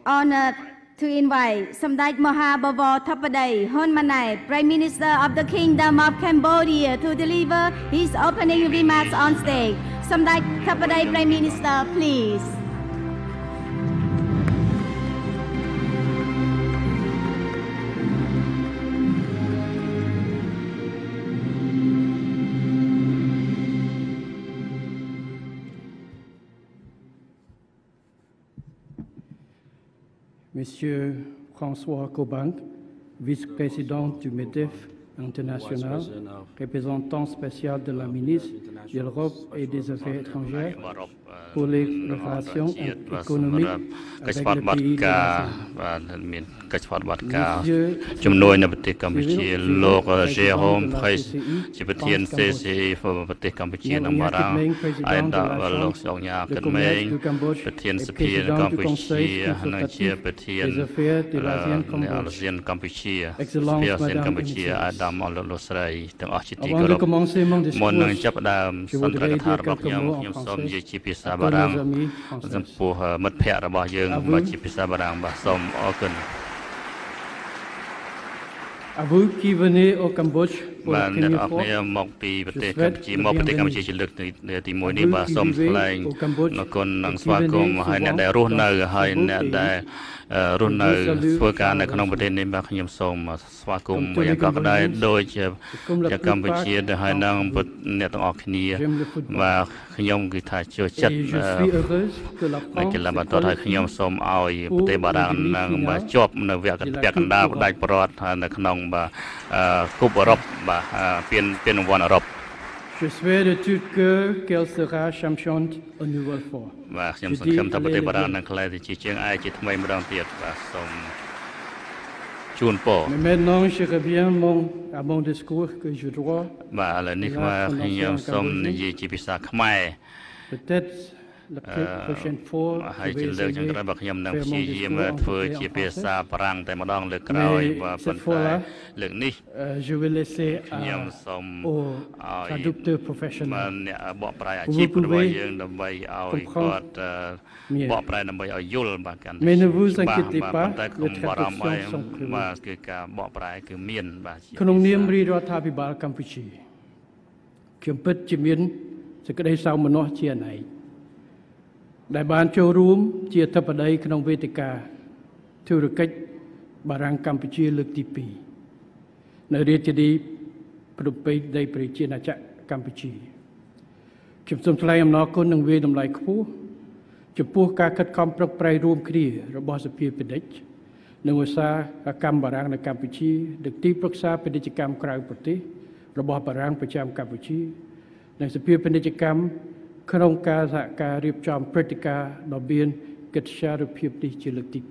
honored to invite Samdech Maha Bawor Thappadey Honmanai, Prime Minister of the Kingdom of Cambodia, to deliver his opening remarks on stage. Samdech Thappadey, Prime Minister, please. Monsieur François Coban, vice-président du MEDEF international, représentant spécial de la ministre de l'Europe et des Affaires étrangères pour les relations économiques avec le pays de l'Asie. កិច្ចស្វាបត្តិការជំនួយនៅប្រទេសកម្ពុជាលោក Jérôme Price ជាប្រធាន CC ប្រទេសកម្ពុជានិងបារាំងហើយដល់លោកសង្ញាកិតមេងប្រធានសភាកម្ពុជានិងជាប្រធានអាស៊ានកម្ពុជាសភាអាស៊ានកម្ពុជាអាដាមអលលោកស្រីទាំងអស់ជាទីគោរពមុននឹងចាប់ផ្ដើមសន្ទនាកថារបស់ខ្ញុំសូមនិយាយជាភាសាបារាំងចំពោះមិត្តភ័ក្តិរបស់យើងជាភាសាបារាំងបាទសូមអរគុណ À vous qui venez au Cambodge pour la première fois, je souhaite la bienvenue. Je souhaite de tout cœur qu'elle sera championne une nouvelle fois. Mais maintenant, je reviens à mon discours que je dois. Peut-être la prochaine fois, je vais essayer de faire mon discours mais cette fois-là, je vais laisser au traducteur professionnel. Vous pouvez comprendre mieux. Mais ne vous inquiétez pas, les traductions sont prévues. ក្នុងនាមរាជរដ្ឋាភិបាលកម្ពុជាខ្ញុំពិតជាមានសេចក្តីសោមនស្សជាអនេកដែលបានចូលរួមជាអធិបតីក្នុងវេទិកាធុរកិច្ចបារាំងកម្ពុជាលើកទី 2 នៅរាជធានីភ្នំពេញដីប្រជាណាចក្រកម្ពុជាខ្ញុំសូមថ្លែងអំណរគុណនិងវាយតម្លៃខ្ពស់ចំពោះការខិតខំប្រឹងប្រែងរួមគ្នារបស់សភាពាណិជ្ជនិងឧស្សាហកម្មបារាំងនៅកម្ពុជានិងទីប្រឹក្សាពាណិជ្ជកម្មក្រៅប្រទេសរបស់បារាំងប្រចាំកម្ពុជានិងសភាពាណិជ្ជកម្ម ក្នុងការសហការរៀបចំព្រឹត្តិការណ៍ដ៏មានកិត្តិយសភាពនេះជាលើកទី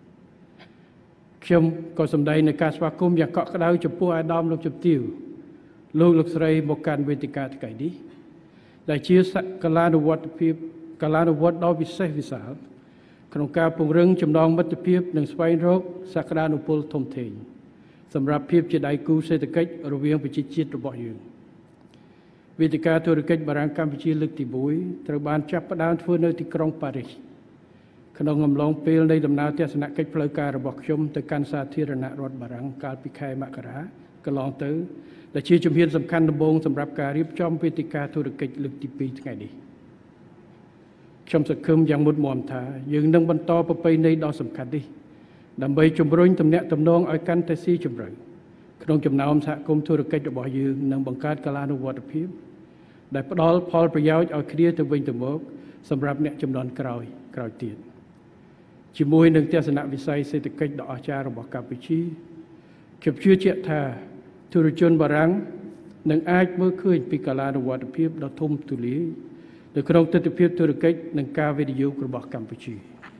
2 ខ្ញុំក៏សម្ដែងនៅការស្វាគមន៍យ៉ាងកក់ក្ដៅចំពោះអាដាមលោកជំទាវលោកស្រីមកកាន់វេទិកាថ្ងៃនេះដែលជាសក្តានុវត្តដ៏ពិសេសវិសាលក្នុងការពង្រឹងចំណងមិត្តភាពនិងស្វែងរកសក្តានុពលធំធេងសម្រាប់ភាពជាដៃគូសេដ្ឋកិច្ចរវាងប្រជាជាតិរបស់យើង វេទិកាធុរកិច្ចបារាំងកម្ពុជាលើកទី 1 ត្រូវបានចាប់ផ្ដើមធ្វើនៅទីក្រុងប៉ារីសក្នុងអំឡុងពេលនៃដំណើរទស្សនកិច្ចផ្លូវការរបស់ខ្ញុំទៅកាន់សាធារណរដ្ឋបារាំងកាលពីខែមករាកន្លងទៅដែលជាជំហានសំខាន់ដំបូងសម្រាប់ការរៀបចំវេទិកាធុរកិច្ចលើកទី 2 ថ្ងៃនេះខ្ញុំសង្ឃឹមយ៉ាងមុតមមថាយើងនឹងបន្តប្រពៃណីដ៏សំខាន់នេះដើម្បីជំរុញទំនាក់ទំនងឲ្យកាន់តែស៊ីជម្រៅក្នុងចំណោមសហគមន៍ធុរកិច្ចរបស់យើងនិងបង្កើតកលានុវត្តភាព ដែលផ្ដល់ផលប្រយោជន៍ឲ្យគ្នាទៅវិញទៅមកសម្រាប់អ្នកចំនួនក្រោយទៀតជាមួយនឹងទស្សនវិស័យសេដ្ឋកិច្ចដ៏អស្ចារ្យរបស់កម្ពុជាខ្ញុំជឿជាក់ថាធុរជនបារាំងនឹងអាចមើលឃើញពីកលានុវត្តភាពដ៏ធំទូលាយនៅក្នុងទិដ្ឋភាពធុរកិច្ចនិងការវិនិយោគរបស់កម្ពុជា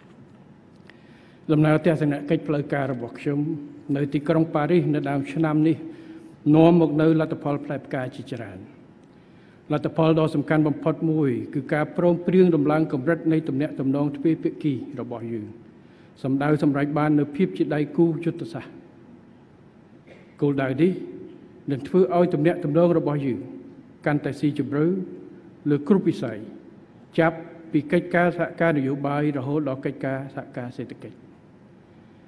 ដំណើរទស្សនកិច្ចផ្លូវការរបស់ខ្ញុំនៅទីក្រុងប៉ារីសនៅដើមឆ្នាំនេះនាំមកនូវលទ្ធផលផ្លែផ្កាជាច្រើន លទ្ធផលដ៏សំខាន់បំផុតមួយគឺការព្រមព្រៀងដំឡើងកម្រិតនៃទំនាក់ទំនងទ្វេភាគីរបស់យើងសម្ដៅសម្រេចបាននូវភាពជាដៃគូយុទ្ធសាស្ត្រគោលដៅនេះនឹងធ្វើឲ្យទំនាក់ទំនងរបស់យើងកាន់តែស៊ីជម្រៅលើគ្រប់វិស័យចាប់ពីកិច្ចការសហការនយោបាយរហូតដល់កិច្ចការសហការសេដ្ឋកិច្ច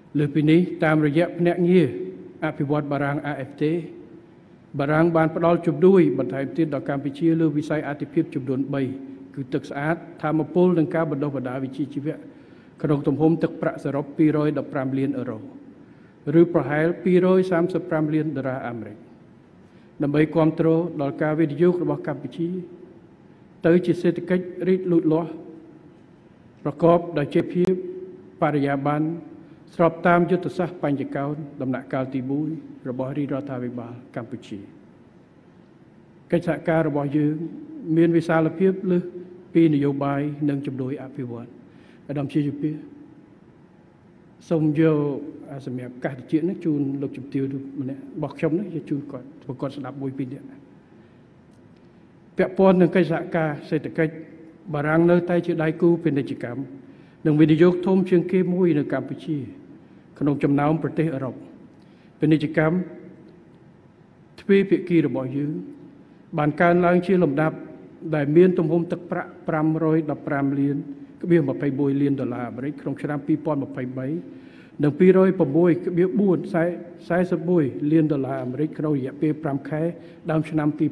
លើពីនេះតាមរយៈភ្នាក់ងារអភិវឌ្ឍបារាំង AFT បារាំងបានផ្ដល់ជំនួយបន្ថែមទៀតដល់កម្ពុជាលើវិស័យអាទិភាពចំនួន3គឺទឹកស្អាតធម្មពលនិងការបណ្ដុះបណ្ដាលវិជ្ជាជីវៈក្នុងទំហំទឹកប្រាក់សរុប215លានអឺរ៉ូឬប្រហែល235លានដុល្លារអាមេរិកដើម្បីគាំទ្រដល់ការវិនិយោគរបស់កម្ពុជាទៅជាសេដ្ឋកិច្ចរីកលូតលាស់ប្រកបដោយចីរភាពបរិយាបន្នស្របតាមយុទ្ធសាស្ត្របញ្ញកោណដំណាក់កាលទី1របស់រាជរដ្ឋាភិបាលកម្ពុជាកិច្ចសហការរបស់យើងមានវិសាលភាពលើសពីនយោបាយនិងជំនួយអភិវឌ្ឍអាដាមជាជំរាបសូមយកសម្រាប់កាសតិចនេះជូនលោកជំទាវម្នាក់របស់ខ្ញុំនេះជូនគាត់ប្រកបស្ដាប់មួយពីរនាក់ពាក់ព័ន្ធនឹងកិច្ចសហការសេដ្ឋកិច្ចបារាំងនៅតែជាដៃគូពាណិជ្ជកម្មនិងវិនិយោគធំជាងគេមួយនៅកម្ពុជាក្នុងចំណោមប្រទេសអឺរ៉ុបពាណិជ្ជកម្មទ្វេភាគីរបស់យើងបានកើនឡើងជាលំដាប់ដែលមានទំហំទឹកប្រាក់515លាន21លានដុល្លារអាមេរិកក្នុងឆ្នាំ2023និង206.441លានដុល្លារអាមេរិកក្នុងរយៈពេល5ខែដើមឆ្នាំ2024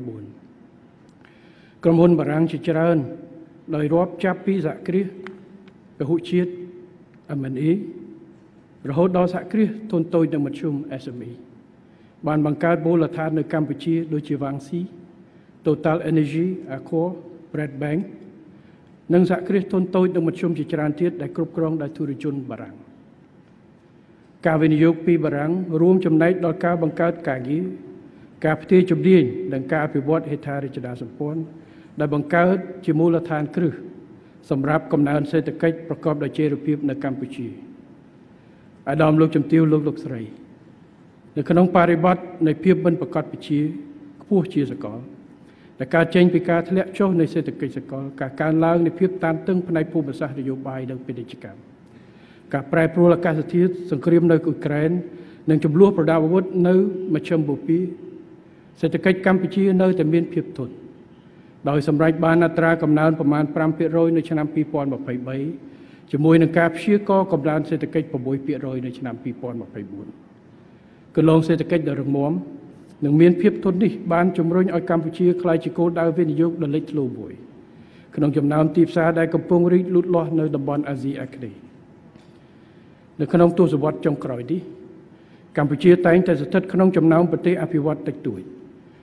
ក្រុមហ៊ុនបារាំងជាច្រើនដោយរាប់ចាប់ពីសហគ្រាសពហុជាតិ M&A រហូតដល់សហគ្រាសធុនតូចនិងមធ្យម SME បានបង្កើតមូលដ្ឋាននៅកម្ពុជាដូចជា Wangxi, Total Energy, Accor, Bradbank និងសហគ្រាសធុនតូចនិងមធ្យមជាច្រើនទៀតដែលគ្រប់គ្រងដោយធុរជនបារាំងការវិនិយោគពីបារាំងរួមចំណែកដល់ការបង្កើតការងារការផ្ទេរជំនាញនិងការអភិវឌ្ឍហេដ្ឋារចនាសម្ព័ន្ធដែលបង្កើតជាមូលដ្ឋានគ្រឹះសម្រាប់កំណើនសេដ្ឋកិច្ចប្រកបដោយចីរភាពនៅកម្ពុជាអាដាមលោកជំទាវលោកស្រីនៅក្នុងបរិបទនៃភាពមិនប្រកបវិជ្ជាខ្ពស់ជាសកលដែលការចេញពីការធ្លាក់ចុះនៃសេដ្ឋកិច្ចសកលការកើនឡើងនៃភាពតានតឹងផ្នែកភូមិសាស្ត្រនយោបាយនិងពាណិជ្ជកម្មការប្រែប្រួលអាកាសធាតុសង្គ្រាមនៅអ៊ុយក្រែននិងចំនួនប្រដាប់អាវុធនៅមជ្ឈិមបូព៌ាសេដ្ឋកិច្ចកម្ពុជានៅតែមានភាពធន់ដោយសម្រេចបានអត្រាកំណើនប្រមាណ 5% នៅឆ្នាំ2023ជាមួយនឹងការព្យាករណ៍កំណើនសេដ្ឋកិច្ច 6% នៅឆ្នាំ2024គន្លងសេដ្ឋកិច្ចដ៏រឹងមាំនិងមានភាពធន់នេះបានជំរុញឲ្យកម្ពុជាក្លាយជាគោលដៅវិនិយោគដ៏លេចធ្លោមួយក្នុងចំណោមទីផ្សារដែលកំពុងរីកលូតលាស់នៅតំបន់អាស៊ីអាគ្នេយ៍នៅក្នុងទសវត្សរ៍ចុងក្រោយនេះកម្ពុជាតែងតែស្ថិតក្នុងចំណោមប្រទេសអភិវឌ្ឍន៍តិចតួច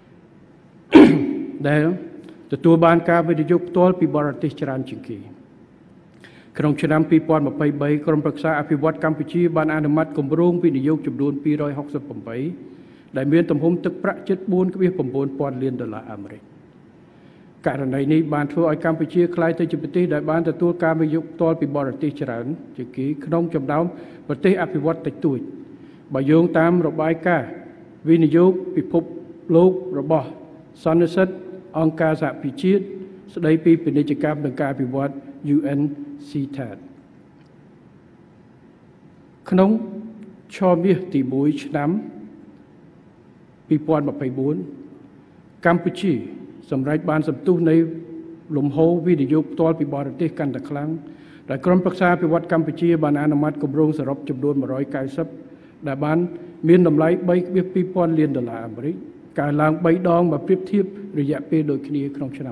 ដែលទទួលបានការវិនិយោគផ្ទាល់ពីបរទេសច្រើនជាងគេក្នុងឆ្នាំ2023ក្រុមប្រឹក្សាអភិវឌ្ឍន៍កម្ពុជាបានអនុម័តគម្រោងវិនិយោគចំនួន268ដែលមានទំហំទឹកប្រាក់ជិត 4.9 លានដុល្លារអាមេរិកករណីនេះបានធ្វើឲ្យកម្ពុជាក្លាយទៅជាប្រទេសដែលបានទទួលការវិនិយោគផ្ទាល់ពីបរទេសច្រើនជាងគេក្នុងចំណោមប្រទេសអភិវឌ្ឍន៍តិចតួចបើយោងតាមរបាយការណ៍វិនិយោគពិភពលោករបស់សន្និសីទអង្គការសហប្រជាជាតិស្តីពីពាណិជ្ជកម្មនិងការអភិវឌ្ឍន៍ UNCTAD ក្នុងឆមាសទី1ឆ្នាំ2024កម្ពុជាសម្រេចបានសន្ទុះនៃលំហូរវិនិយោគផ្ទាល់ពីបរទេសកាន់តែខ្លាំងដែលក្រុមប្រឹក្សាអភិវឌ្ឍន៍កម្ពុជាបានអនុម័តគម្រោងសរុបចំនួន190ដែលបានមានតម្លៃ 3.2 លានដុល្លារអាមេរិកកើនឡើង3ដងបើប្រៀបធៀបរយៈពេលដូចគ្នាក្នុងឆ្នាំ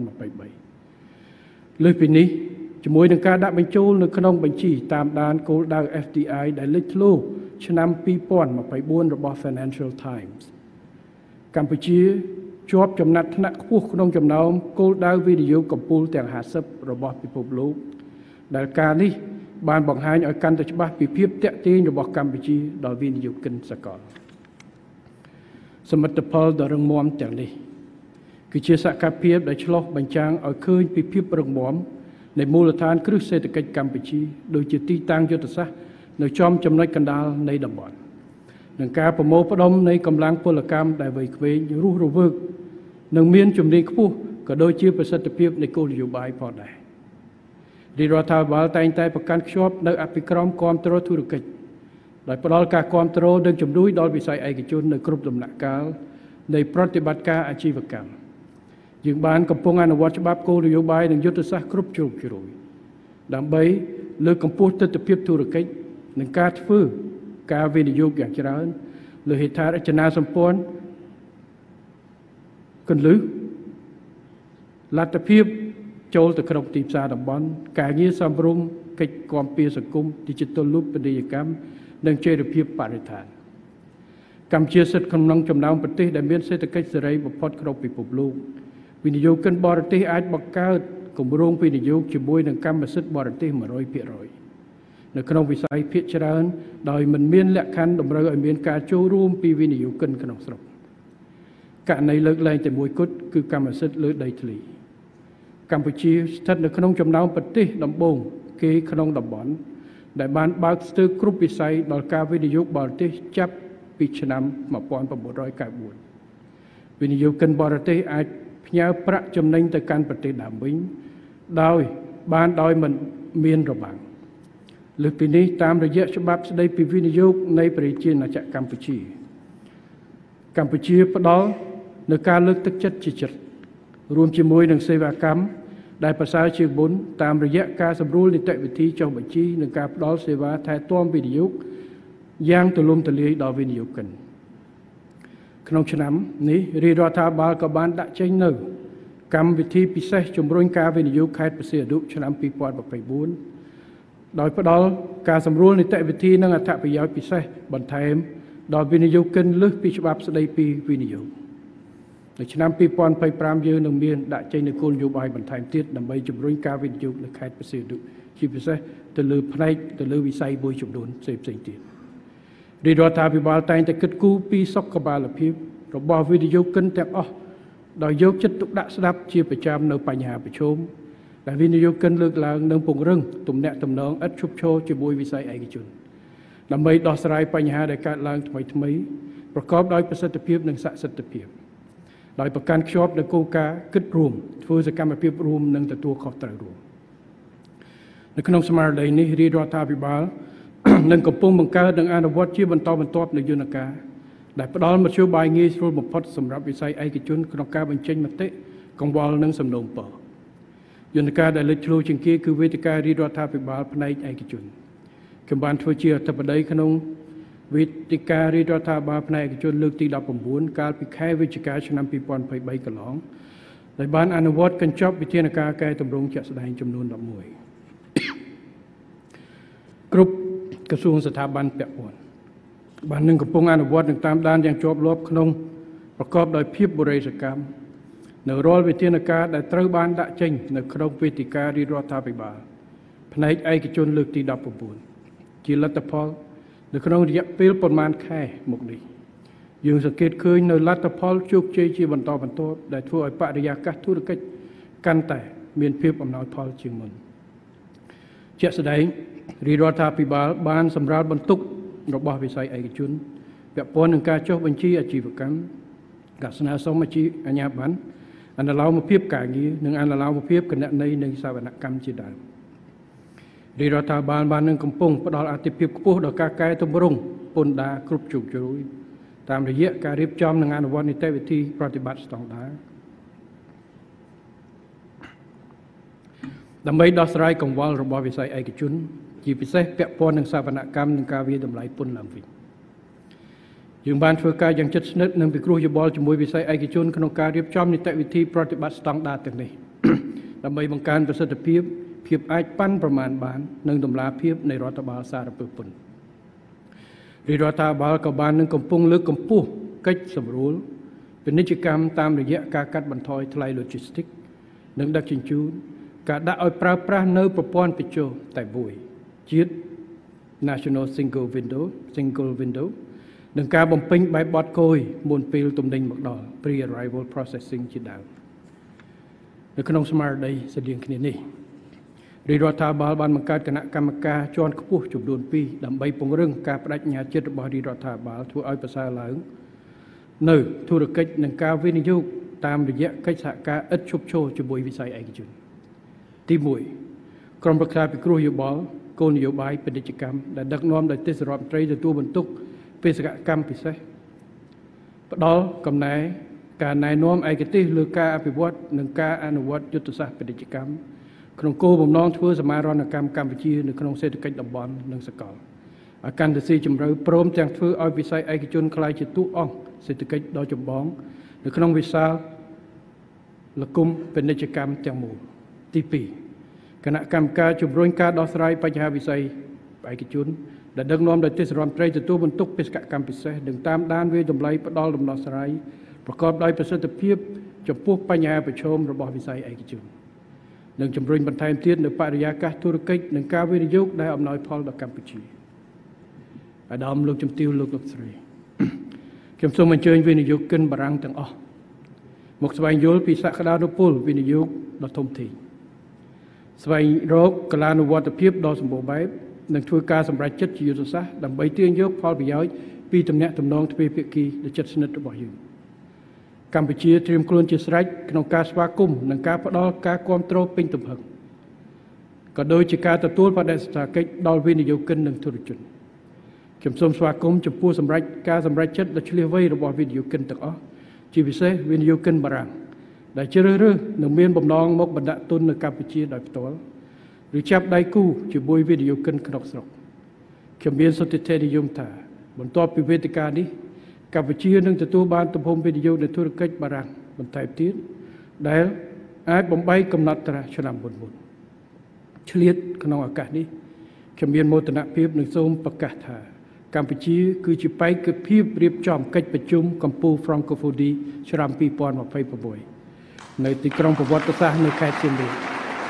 2023លើសពីនេះជាមួយនឹងការដាក់បញ្ចូលនៅក្នុងបញ្ជីតាមដានគោលដៅ FDI ដែលលេចធ្លោឆ្នាំ2024របស់ Financial Times កម្ពុជាជាប់ចំណាត់ថ្នាក់ខ្ពស់ក្នុងចំណោមគោលដៅវិនិយោគកំពូលទាំង50របស់ពិភពលោកដែលការនេះបានបង្ហាញឲ្យកាន់តែច្បាស់ពីភាពទាក់ទាញរបស់កម្ពុជាដល់វិនិយោគិនសកលសមិទ្ធផលដ៏រឹងមាំទាំងនេះគឺជាសកម្មភាពដែលឆ្លុះបញ្ចាំងឲ្យឃើញពីភាពរឹងមាំនៃមូលដ្ឋានគ្រឹះសេដ្ឋកិច្ចកម្ពុជាដូចជាទីតាំងយុទ្ធសាស្ត្រនៅចំចំណុចកណ្ដាលនៃតំបន់និងការប្រមូលផ្ដុំនៃកម្លាំងពលកម្មដែលវ័យក្មេងរស់រវើកនិងមានជំនាញខ្ពស់ក៏ដូចជាប្រសិទ្ធភាពនៃគោលនយោបាយផងដែររាជរដ្ឋាភិបាលតែងតែប្រកាន់ខ្ជាប់នៅអភិក្រមគាំទ្រធុរកិច្ចដោយផ្ដល់ការគាំទ្រនិងជំនួយដល់វិស័យឯកជននៅគ្រប់ដំណាក់កាលនៃប្រតិបត្តិការអាជីវកម្មយើងបានកំពុងអនុវត្តច្បាប់គោលនយោបាយនិងយុទ្ធសាស្ត្រគ្រប់ជ្រុងជ្រោយដើម្បីលើកកម្ពស់ទិដ្ឋភាពធុរកិច្ចនឹងការធ្វើការវិនិយោគយ៉ាងច្រើនលើហេដ្ឋារចនាសម្ព័ន្ធគន្លឹះលទ្ធភាពចូលទៅក្នុងទីផ្សារតំបន់ការងារសម្រុំកិច្ចគាំពារសង្គម Digital Loop ពាណិជ្ជកម្មនិងចីរភាពបរិស្ថានកម្ពុជាស្ថិតក្នុងចំណោមប្រទេសដែលមានសេដ្ឋកិច្ចសេរីបំផុតក្នុងពិភពលោកវិនិយោគិនបរទេសអាចបង្កើតគម្រោងវិនិយោគជាមួយនឹងកម្មសិទ្ធិបរទេស 100% នៅក្នុងវិស័យភាគច្រើនដោយមិនមានលក្ខខណ្ឌតម្រូវឲ្យមានការចូលរួមពីវិនិយោគិនក្នុងស្រុកករណីលើកលែងតែមួយគត់គឺកម្មសិទ្ធិលើដីធ្លីកម្ពុជាស្ថិតនៅក្នុងចំណោមប្រទេសដំបូងគេក្នុងតំបន់ដែលបានបើកស្ទើរគ្រប់វិស័យដល់ការវិនិយោគបរទេសចាប់ពីឆ្នាំ1994វិនិយោគិនបរទេសអាចផ្ញើប្រាក់ចំណេញទៅកាន់ប្រទេសដើមវិញដោយមិនមានរបាំងលើសពីនេះតាមរយៈច្បាប់ស្តីពីវិនិយោគនៃប្រជាណាចក្រកម្ពុជាផ្ដល់នូវការលើកទឹកចិត្តជាចិត្តរួមជាមួយនឹងសេវាកម្មដែលប្រសើរជាងមុនតាមរយៈការសម្រួលនីតិវិធីចុះបញ្ជីនិងការផ្ដល់សេវាថែទាំវិនិយោគយ៉ាងទូលំទូលាយដល់វិនិយោគិនក្នុងឆ្នាំនេះរាជរដ្ឋាភិបាលក៏បានដាក់ចេញនូវកម្មវិធីពិសេសជំរុញការវិនិយោគខេត្តព្រះសីហនុឆ្នាំ2024ដោយផ្ដល់ការសម្រួលនីតិវិធីនិងអត្ថប្រយោជន៍ពិសេសបន្ថែមដល់វិនិយោគិនលើសពីច្បាប់ស្តីពីវិនិយោគនៅឆ្នាំ2025យើងនឹងមានដាក់ចេញនូវគោលនយោបាយបន្ថែមទៀតដើម្បីជំរុញការវិនិយោគនៅខេត្តព្រះសីហនុជាពិសេសទៅលើវិស័យមួយចំនួនផ្សេងទៀតរាជរដ្ឋាភិបាលតែងតែគិតគូរពីសុខភាពរបស់វិនិយោគិនទាំងអស់ដោយយកចិត្តទុកដាក់ស្ដាប់ជាប្រចាំនៅបញ្ហាប្រឈមដែលវិនិយោគិនលើកឡើងនិងពង្រឹងទំនាក់ទំនងឥតឈប់ឈរជាមួយវិស័យឯកជនដើម្បីដោះស្រាយបញ្ហាដែលកើតឡើងថ្មីប្រកបដោយប្រសិទ្ធភាពនិងសក្តិសិទ្ធភាពដោយប្រកាន់ខ្ជាប់នូវគោលការណ៍គិតរួមធ្វើសកម្មភាពរួមនិងទទួលខុសត្រូវរួមនៅក្នុងស្មារតីនេះរាជរដ្ឋាភិបាលនឹងកំពុងបង្កើតនិងអនុវត្តជាបន្តបន្ទាប់នូវយន្តការដែលផ្ដល់មធ្យោបាយងាយស្រួលបំផុតសម្រាប់វិស័យឯកជនក្នុងការបញ្ចេញមតិកង្វល់និងសំណូមពរយន្តការដែលលេចធ្លោជាងគេគឺវេទិការាជរដ្ឋាភិបាលផ្នែកឯកជនខ្ញុំបានធ្វើជាអធិបតីក្នុងវេទិការាជរដ្ឋាភិបាលផ្នែកឯកជនលើកទី19កាលពីខែវិច្ឆិកាឆ្នាំ2023កន្លងដែលបានអនុវត្តកញ្ចប់វិធានការកែតម្រង់ជាក់ស្ដែងចំនួន11គ្រប់ក្រសួងស្ថាប័នពាក់ព័ន្ធបាននឹងកំពុងអនុវត្តនិងតាមដានយ៉ាងជាប់លាប់ក្នុងប្រកបដោយភាពបរិយាកម្មនៅរាល់វិធានការដែលត្រូវបានដាក់ចេញនៅក្នុងវេទិការាជរដ្ឋាភិបាលផ្នែកឯកជនលើកទី19ជាលទ្ធផលនៅក្នុងរយៈពេលប្រមាណខែមកនេះយើងសង្កេតឃើញនៅលទ្ធផលជោគជ័យជាបន្តបន្ទាប់ដែលធ្វើឲ្យបរិយាកាសធុរកិច្ចកាន់តែមានភាពអំណោយផលជាងមុនជាក់ស្ដែងរាជរដ្ឋាភិបាលបានសម្រាលបន្ទុករបស់វិស័យឯកជនពាក់ព័ន្ធនឹងការចុះបញ្ជីអាជីវកម្មការស្នើសុំអាជ្ញាប័ណ្ណអនុលោមភាពការងារនិងអនុលោមភាពគណនេយ្យនិងសវនកម្មជាដើមរាជរដ្ឋាភិបាលបាននឹងកំពុងផ្ដល់អាទិភាពខ្ពស់ដល់ការកែតម្រង់ពន្ធដារគ្រប់ជ្រុងជ្រោយតាមរយៈការរៀបចំនិងអនុវត្តនីតិវិធីប្រតិបត្តិស្តង់ដារដើម្បីដោះស្រាយកង្វល់របស់វិស័យឯកជនជាពិសេសពាក់ព័ន្ធនឹងសវនកម្មនិងការវាយតម្លៃពន្ធឡើងវិញយើងបានធ្វើការយ៉ាងជិតស្និទ្ធនិងពិគ្រោះយោបល់ជាមួយវិស័យឯកជនក្នុងការរៀបចំនីតិវិធីប្រតិបត្តិស្តង់ដារទាំងនេះដើម្បីបង្កើនប្រសិទ្ធភាពអាចប៉ាន់ប្រមាណបាននិងតម្លាភាពនៃរដ្ឋបាលសារពើពន្ធរាជរដ្ឋាភិបាលក៏បាននឹងកំពុងលើកកម្ពស់កិច្ចសម្រួលពាណិជ្ជកម្មតាមរយៈការកាត់បន្ថយថ្លៃ logistics និងដឹកជញ្ជូនការដាក់ឲ្យប្រើប្រាស់នៅប្រព័ន្ធបញ្ជរតែមួយជាតិ National Single Window និងការបំពេញបែបបទគយមុនពេលទំនិញមកដល់ Pre-arrival Processing ជាដើមនៅក្នុងស្មារតីស្រដៀងគ្នានេះរាជរដ្ឋាភិបាលបានបង្កើតគណៈកម្មការជាន់ខ្ពស់ចំនួន2ដើម្បីពង្រឹងការបដិញ្ញាចិត្តរបស់រាជរដ្ឋាភិបាលធ្វើឲ្យប្រសើរឡើងនៅធុរកិច្ចនិងការវិនិយោគតាមរយៈកិច្ចសហការឥតឈប់ឈរជាមួយវិស័យឯកជនទី1ក្រុមប្រឹក្សាពិគ្រោះយោបល់គោលនយោបាយពាណិជ្ជកម្មដែលដឹកនាំដោយទេសរដ្ឋមន្ត្រីទទួលបន្ទុកបេសកកម្មពិសេសផ្ដល់កំណែការណែនាំឯកទេសលើការអភិវឌ្ឍនិងការអនុវត្តយុទ្ធសាស្ត្រពាណិជ្ជកម្មក្នុងគោលបំណងធ្វើសមាហរណកម្មកម្ពុជានៅក្នុងសេដ្ឋកិច្ចតំបន់និងសកលកាន់តែស៊ីជម្រៅព្រមទាំងធ្វើឲ្យវិស័យឯកជនក្លាយជាតួអង្គសេដ្ឋកិច្ចដ៏ចម្បងនៅក្នុងវិស័យលគុំពាណិជ្ជកម្មទាំងមូលទី2គណៈកម្មការជំរុញការដោះស្រាយបញ្ហាវិស័យឯកជនដែលដឹកនាំដោយទេសរដ្ឋមន្ត្រីទទួលបន្ទុកបេសកកម្មពិសេសនិងតាមដានវិយតម្លៃផ្ដល់ដំណោះស្រាយប្រកបដោយប្រសិទ្ធភាពចំពោះបញ្ហាប្រឈមរបស់វិស័យឯកជននិងជំរុញបន្ថែមទៀតនៅបរិយាកាសធុរកិច្ចនិងការវិនិយោគដែលអំណោយផលដល់កម្ពុជាអាដាមលោកជំទាវលោកស្រីខ្ញុំសូមអញ្ជើញវិនិយោគិនបារាំងទាំងអស់មកស្វែងយល់ពីសក្តានុពលវិនិយោគដ៏ធំធេងស្វែងរកកលានុវត្តភាពដ៏សម្បូរបែបនិងធ្វើការសម្រេចចិត្តជាយុទ្ធសាស្ត្រដើម្បីទាញយកផលប្រយោជន៍ពីទំនាក់ទំនងទ្វេភាគីដ៏ជិតស្និទ្ធរបស់យើងកម្ពុជាត្រៀមខ្លួនជាស្រេចក្នុងការស្វាគមន៍និងការផ្ដល់ការគាំទ្រពេញទំហឹងក៏ដូចជាការទទួលបដិសេធកិច្ចដល់វិនិយោគិននិងធុរជនខ្ញុំសូមស្វាគមន៍ចំពោះការសម្រេចចិត្តដ៏ឆ្លៀសវៃរបស់វិនិយោគិនទាំងអស់ជាពិសេសវិនិយោគិនបារាំងដែលជ្រើសរើសនិងមានបំណងមកបណ្ដាក់ទុននៅកម្ពុជាដោយផ្ទាល់ឬចាប់ដៃគូជាមួយវិនិយោគិនក្នុងស្រុកខ្ញុំមានសុទ្ធិដ្ឋិនិយមថាបន្ទាប់ពីវេទិកានេះកម្ពុជានឹងទទួលបានទំហំវិនិយោគនៅធុរកិច្ចបារាំងបន្ថែមទៀតដែលអាចបំបីកំណត់ត្រាឆ្នាំមុនឆ្លៀតក្នុងឱកាសនេះខ្ញុំមានមោទនភាពនិងសូមប្រកាសថាកម្ពុជាគឺជាបេក្ខភាពរៀបចំកិច្ចប្រជុំកម្ពុជា Francophonie ឆ្នាំ2026នៅទីក្រុងប្រវត្តិសាស្ត្រនៅខេត្តសៀមរាប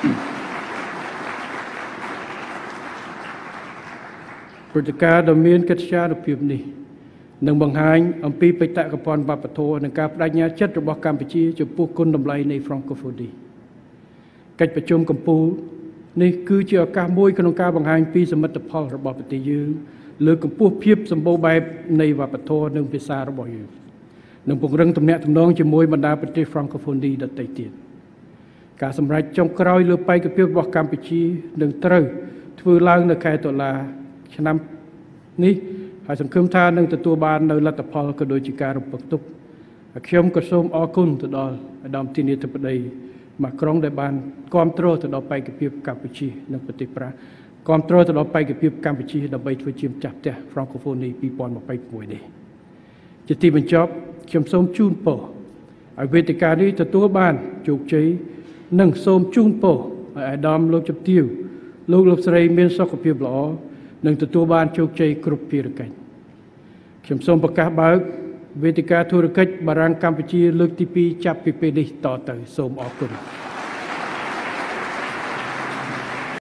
ព្រឹត្តិការណ៍ដ៏មានកិត្យានុភាពនេះនឹងបង្ហាញអំពីបេតិកភណ្ឌវប្បធម៌និងការបដិញ្ញាចិត្តរបស់កម្ពុជាចំពោះគុណតម្លៃនៃ Francophonie កិច្ចប្រជុំកម្ពុជានេះគឺជាឱកាសមួយក្នុងការបង្ហាញពីសមិទ្ធផលរបស់ប្រទេសយើងលើកកម្ពស់ភាពសម្បូរបែបនៃវប្បធម៌និងភាសារបស់យើងនិងពង្រឹងទំនាក់ទំនងជាមួយបណ្ដាប្រទេស Francophonie ដទៃទៀតការសម្រេចចុងក្រោយលើបេក្ខភាពរបស់កម្ពុជានឹងត្រូវធ្វើឡើងនៅខែតុលាឆ្នាំនេះហើយសង្ឃឹមថានឹងទទួលបាននៅលទ្ធផលក៏ដូចជាការរំពឹងទុកហើយខ្ញុំក៏សូមអរគុណទៅដល់អាដាមធានាធិបតីម៉ាក្រុងដែលបានគាំទ្រទៅដល់បេក្ខភាពកម្ពុជានិងប្រទេសប្រាគាំទ្រទៅដល់បេក្ខភាពកម្ពុជាដើម្បីធ្វើជាម្ចាស់ផ្ទះ Francophonie 2026នេះជាទីបញ្ចប់ខ្ញុំសូមជូនពរឲ្យវេទិកានេះទទួលបានជោគជ័យនិងសូមជូនពរឲ្យអាដាមលោកជំទាវលោកស្រីមានសុខភាពល្អនិងទទួលបានជោគជ័យគ្រប់ភារកិច្ចខ្ញុំសូមប្រកាសបើកវេទិកាធុរកិច្ចបារាំងកម្ពុជាលើកទី2ចាប់ពីពេលនេះតទៅសូមអរគុណ